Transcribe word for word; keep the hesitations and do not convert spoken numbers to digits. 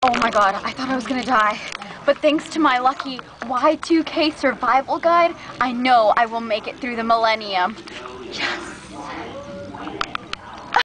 Oh my god, I thought I was gonna die. But thanks to my lucky Y two K survival guide, I know I will make it through the millennium. Yes!